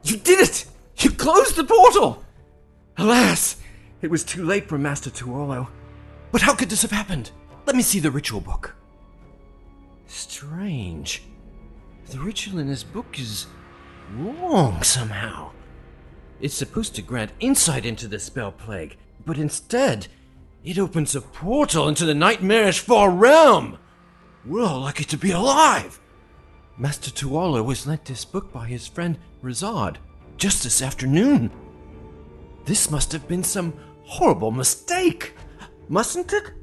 You did it! You closed the portal! Alas, it was too late for Master Tuolo. But how could this have happened? Let me see the ritual book. Strange. The ritual in this book is wrong somehow. It's supposed to grant insight into the spell plague, but instead, it opens a portal into the nightmarish far realm. We're all lucky to be alive. Master Tuolo was lent this book by his friend Rizard just this afternoon. This must have been some horrible mistake, mustn't it?